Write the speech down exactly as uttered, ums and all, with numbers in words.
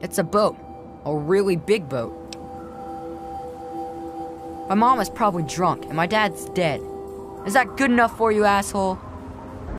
It's a boat. A really big boat. My mom is probably drunk, and my dad's dead. Is that good enough for you, asshole?